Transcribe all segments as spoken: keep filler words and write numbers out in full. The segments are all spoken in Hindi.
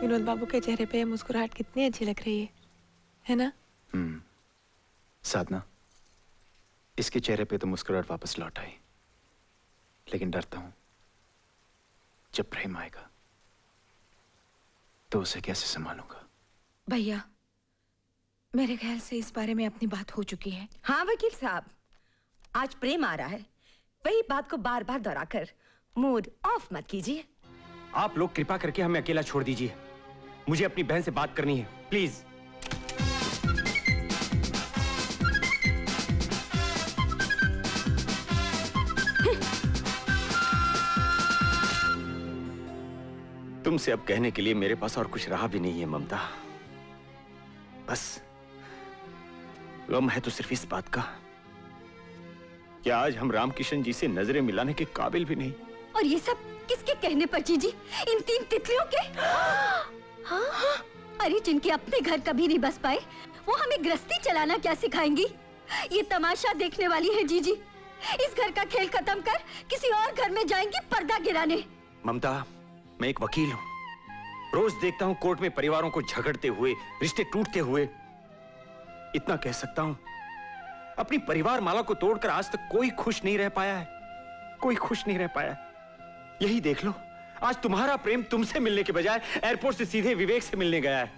विनोद बाबू के चेहरे पे मुस्कुराहट कितनी अच्छी लग रही है, है ना? हम्म। साधना, इसके चेहरे पे तो मुस्कुराहट वापस लौट आई, लेकिन डरता हूं जब प्रेम आएगा तो उसे कैसे संभालूंगा। भैया, मेरे ख्याल से इस बारे में अपनी बात हो चुकी है। हाँ वकील साहब, आज प्रेम आ रहा है, वही बात को बार बार दोहराकर मूड ऑफ मत कीजिए। आप लोग कृपा करके हमें अकेला छोड़ दीजिए, मुझे अपनी बहन से बात करनी है, प्लीज। तुमसे अब कहने के लिए मेरे पास और कुछ रहा भी नहीं है ममता। बस गम है तो सिर्फ इस बात का कि आज हम रामकिशन जी से नजरें मिलाने के काबिल भी नहीं। और ये सब किसके कहने पर जीजी? इन तीन तितलियों के? हाँ? अरे जिनके अपने घर कभी नहीं बस पाए, वो हमें गृहस्थी चलाना क्या सिखाएंगी? ये तमाशा देखने वाली है जीजी। इस घर का खेल खत्म कर किसी और घर में जाएंगी पर्दा गिराने। ममता, मैं एक वकील हूं, रोज देखता हूं कोर्ट में परिवारों को झगड़ते हुए, रिश्ते टूटते हुए। इतना कह सकता हूं, अपनी परिवार माला को तोड़कर आज तक कोई खुश नहीं रह पाया है, कोई खुश नहीं रह पाया है। यही देख लो, आज तुम्हारा प्रेम तुमसे मिलने के बजाय एयरपोर्ट से सीधे विवेक से मिलने गया है।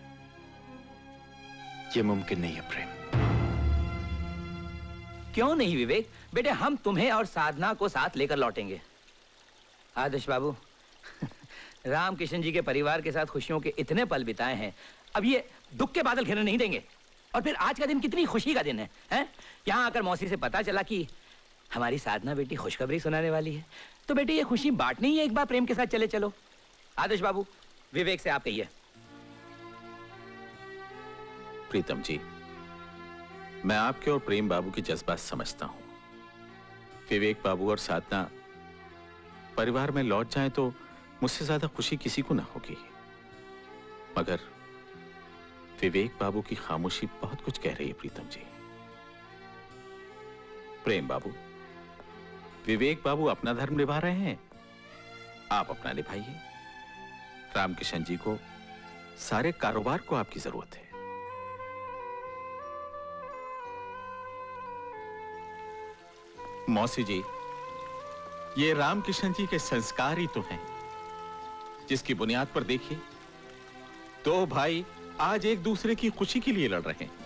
यह मुमकिन नहीं है प्रेम। क्यों नहीं विवेक? बेटे, हम तुम्हें और साधना को साथ लेकर लौटेंगे। आदर्श बाबू, रामकिशन जी के परिवार के साथ खुशियों के इतने पल बिताए हैं, अब ये दुख के बादल घिरने नहीं देंगे। और फिर आज का दिन कितनी खुशी का दिन है, हैं? यहाँ आकर मौसी से पता चला कि हमारी साधना बेटी खुशखबरी सुनाने वाली है, तो बेटे ये खुशी बांटनी ही है, एक बार प्रेम के साथ चले चलो। आदर्श बाबू, विवेक से आप कहिए। प्रीतम जी, मैं आपके और प्रेम बाबू के जज्बात समझता हूं। विवेक बाबू और साधना परिवार में लौट जाएं तो मुझसे ज्यादा खुशी किसी को ना होगी, मगर विवेक बाबू की खामोशी बहुत कुछ कह रही है प्रीतम जी। प्रेम बाबू, विवेक बाबू अपना धर्म निभा रहे हैं, आप अपना निभाइए। रामकिशन जी को सारे कारोबार को आपकी जरूरत है। मौसी जी, ये रामकिशन जी के संस्कार ही तो हैं, जिसकी बुनियाद पर देखिए दो भाई आज एक दूसरे की खुशी के लिए लड़ रहे हैं।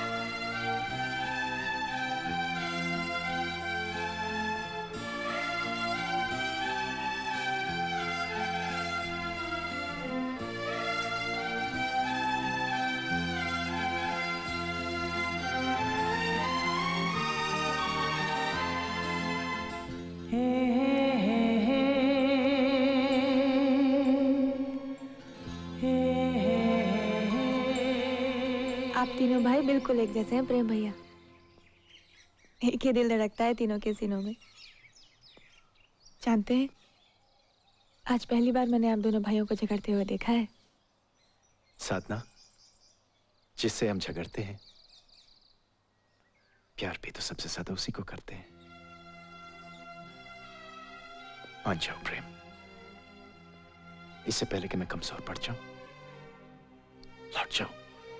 आप तीनों भाई बिल्कुल एक जैसे हैं प्रेम भैया। एक ही दिल धड़कता है तीनों के सीनों में। जानते हैं, आज पहली बार मैंने आप दोनों भाइयों को झगड़ते हुए देखा है। साधना, जिससे हम झगड़ते हैं, प्यार भी तो सबसे ज्यादा उसी को करते हैं। मान जाओ प्रेम, इससे पहले कि मैं कमजोर पड़ जाऊं, लौट जाओ।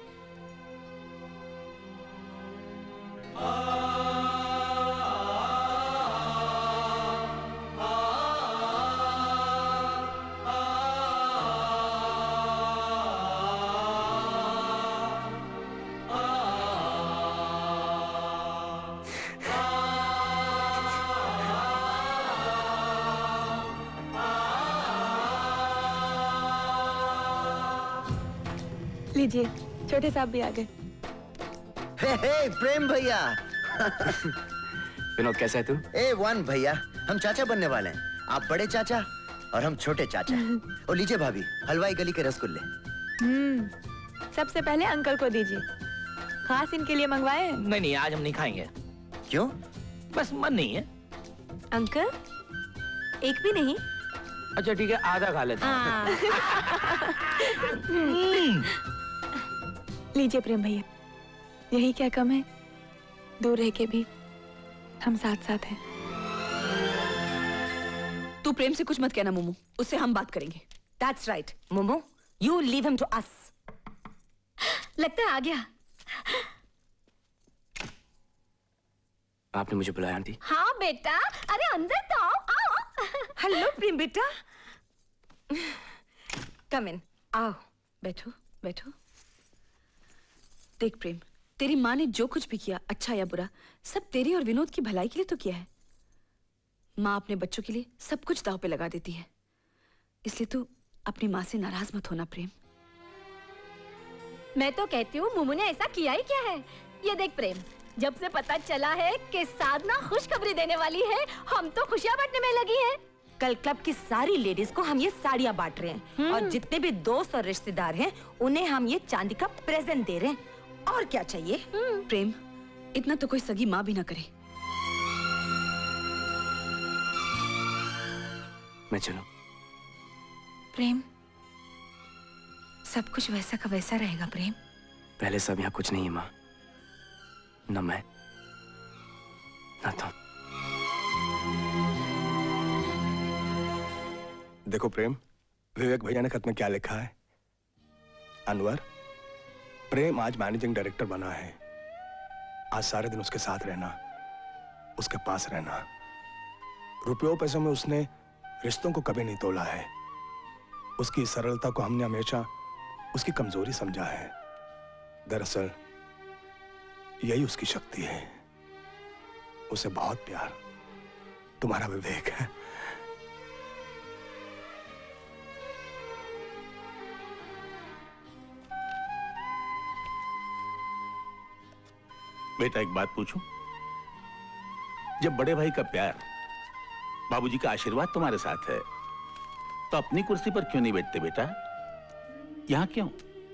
लीजिए, छोटे साहब भी आ गए। हे हे प्रेम भैया। विनोद, कैसा है तू? ए वन भैया, हम चाचा बनने वाले हैं। आप बड़े चाचा और हम छोटे चाचा। और लीजिए भाभी, हलवाई गली के रसगुल्ले। हम्म, सबसे पहले अंकल को दीजिए, खास इनके लिए मंगवाए हैं। नहीं नहीं, आज हम नहीं खाएंगे। क्यों? बस मन नहीं है। अंकल, एक भी नहीं? अच्छा ठीक है, आधा खा लेते हैं। लीजिए प्रेम भैया, यही क्या कम है, दूर रह के भी हम साथ साथ हैं। तू प्रेम से कुछ मत कहना मोमो, उससे हम बात करेंगे। That's right, momo, You leave him to us. लगता है आ गया। आपने मुझे बुलाया आंटी? हाँ बेटा, अरे अंदर तो आओ, आओ। हेलो प्रेम बेटा। कम इन, आओ बैठो बैठो। देख प्रेम, तेरी माँ ने जो कुछ भी किया, अच्छा या बुरा, सब तेरी और विनोद की भलाई के लिए तो किया है। माँ अपने बच्चों के लिए सब कुछ दांव पे लगा देती है, इसलिए तू अपनी माँ से नाराज मत होना प्रेम। मैं तो कहती हूँ मुमू ने ऐसा किया ही क्या है। ये देख प्रेम, जब से पता चला है कि साधना खुशखबरी देने वाली है, हम तो खुशियाँ बांटने में लगी हैं। कल क्लब की सारी लेडीज को हम ये साड़ियाँ बांट रहे हैं और जितने भी दोस्त और रिश्तेदार हैं उन्हें हम ये चांदी का प्रेजेंट दे रहे हैं। और क्या चाहिए? प्रेम, इतना तो कोई सगी माँ भी ना करे। मैं चलूं? प्रेम, सब कुछ वैसा का वैसा रहेगा प्रेम। पहले सब यहाँ कुछ नहीं है माँ, न मैं न तुम। देखो प्रेम, विवेक भैया ने खत में क्या लिखा है। अनवर, प्रेम आज मैनेजिंग डायरेक्टर बना है। आज सारे दिन उसके साथ रहना, उसके पास रहना। रुपयों पैसों में उसने रिश्तों को कभी नहीं तोला है। उसकी सरलता को हमने हमेशा उसकी कमजोरी समझा है। दरअसल यही उसकी शक्ति है। उसे बहुत प्यार तुम्हारा विवेक है। बेटा एक बात पूछूं? जब बड़े भाई का प्यार, बाबूजी का आशीर्वाद तुम्हारे साथ है, तो अपनी कुर्सी पर क्यों नहीं बैठते बेटा? यहां क्यों?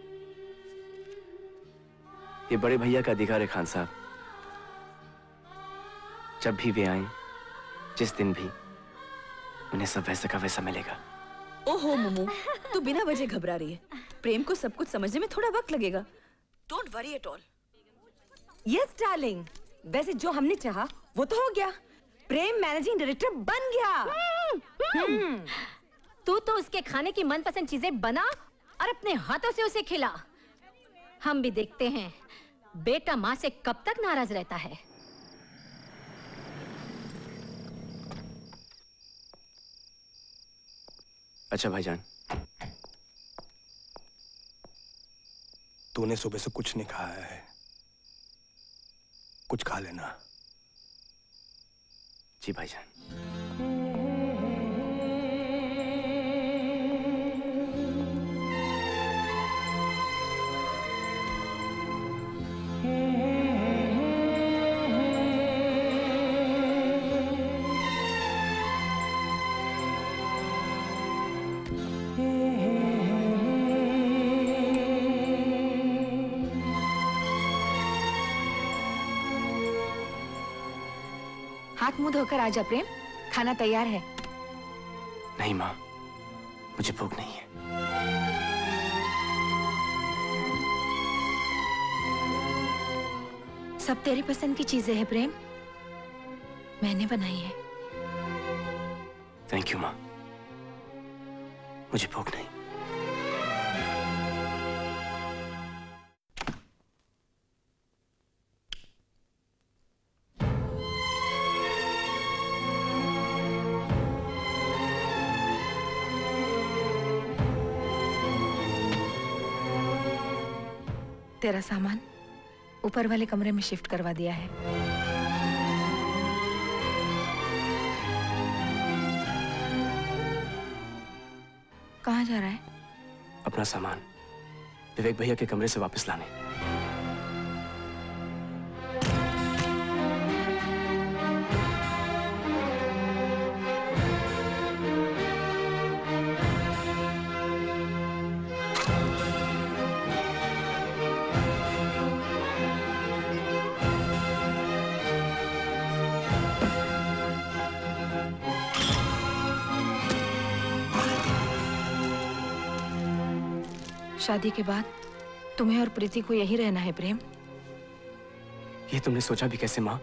ये बड़े भैया का अधिकार है खान साहब। जब भी वे आए, जिस दिन भी, उन्हें सब वैसा का वैसा मिलेगा। ओहो मोमो, तू बिना वजह घबरा रही है। प्रेम को सब कुछ समझने में थोड़ा वक्त लगेगा। Don't worry at all. Yes darling, वैसे जो हमने चाहा वो तो हो गया। प्रेम मैनेजिंग डायरेक्टर बन गया। हम्म, तू तो उसके खाने की मनपसंद चीजें बना और अपने हाथों से उसे खिला। हम भी देखते हैं बेटा माँ से कब तक नाराज रहता है। अच्छा भाईजान, तूने सुबह से कुछ नहीं खाया है, कुछ खा लेना। जी भाईजान। हाथ मुंह धोकर आजा प्रेम, खाना तैयार है। नहीं माँ, मुझे भूख नहीं है। सब तेरी पसंद की चीजें हैं प्रेम, मैंने बनाई है। थैंक यू माँ, मुझे भूख नहीं। तेरा सामान ऊपर वाले कमरे में शिफ्ट करवा दिया है। कहाँ जा रहा है? अपना सामान विवेक भैया के कमरे से वापस लाने। शादी के बाद तुम्हें और प्रीति को यही रहना है प्रेम। ये तुमने सोचा भी कैसे माँ?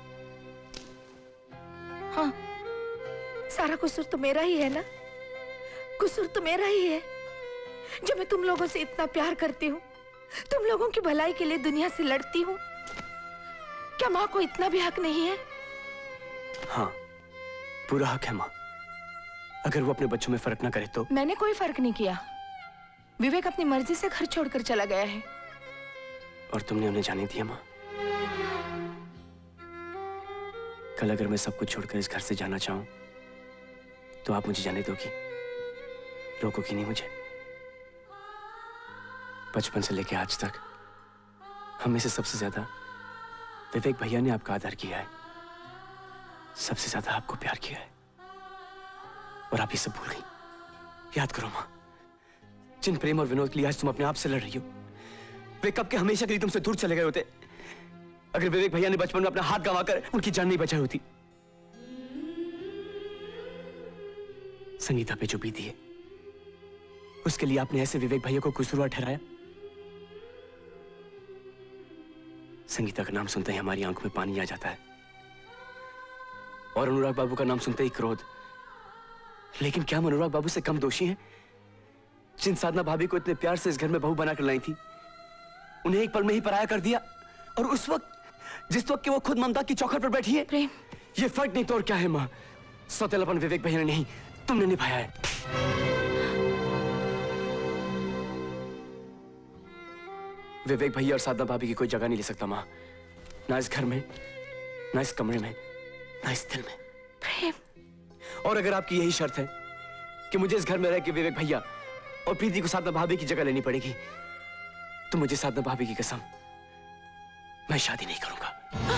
हाँ, सारा कसूर तो मेरा ही है ना। कसूर तो मेरा ही है जो मैं तुम लोगों से इतना प्यार करती हूँ, तुम लोगों की भलाई के लिए दुनिया से लड़ती हूँ, क्या माँ को इतना भी हक नहीं है? हाँ, पूरा हक है माँ। अगर वो अपने बच्चों में फर्क ना करे तो। मैंने कोई फर्क नहीं किया। विवेक अपनी मर्जी से घर छोड़कर चला गया है। और तुमने उन्हें जाने दिया माँ? कल अगर मैं सब कुछ छोड़कर इस घर से जाना चाहूं तो आप मुझे जाने दोगी? रोकोगी नहीं मुझे? बचपन से लेकर आज तक हमें से सबसे ज्यादा विवेक भैया ने आपका आदर किया है, सबसे ज्यादा आपको प्यार किया है, और आप ये सब भूल गई। याद करो माँ, जिन प्रेम और विनोद के लिए आज तुम अपने आप से लड़ रही हो, वे कब के हमेशा के लिए तुमसे दूर चले गए होते अगर विवेक भैया ने बचपन में अपना हाथ गंवाकर उनकी जान नहीं बचाई होती। संगीता पे जो बीती है उसके लिए आपने ऐसे विवेक भैया को कसूरवार ठहराया। संगीता का नाम सुनते ही हमारी आंखों में पानी आ जाता है, और अनुराग बाबू का नाम सुनते ही क्रोध। लेकिन क्या हम अनुराग बाबू से कम दोषी हैं, जिन साधना भाभी को इतने प्यार से इस घर में बहू बनाकर लाई थी, उन्हें एक पल में ही पराया कर दिया, और उस वक्त जिस वक्त कि वो खुद ममता की चौखट पर बैठी है। प्रेम, ये फर्क नहीं तो और क्या है माँ, सौतेलापन विवेक भैया ने नहीं, तुमने निभाया है। विवेक भैया और साधना भाभी की कोई जगह नहीं ले सकता माँ, ना इस घर में, ना इस कमरे में, ना इस दिल में। प्रेम, और अगर आपकी यही शर्त है कि मुझे इस घर में रह के विवेक भैया और प्रीति को साधना भाभी की जगह लेनी पड़ेगी, तो मुझे साधना भाभी की कसम, मैं शादी नहीं करूंगा।